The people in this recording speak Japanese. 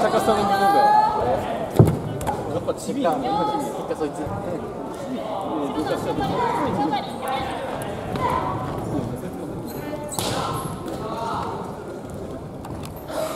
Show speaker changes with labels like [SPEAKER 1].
[SPEAKER 1] 高さのものがやっぱちびいな。結果そいつ。どうかしたら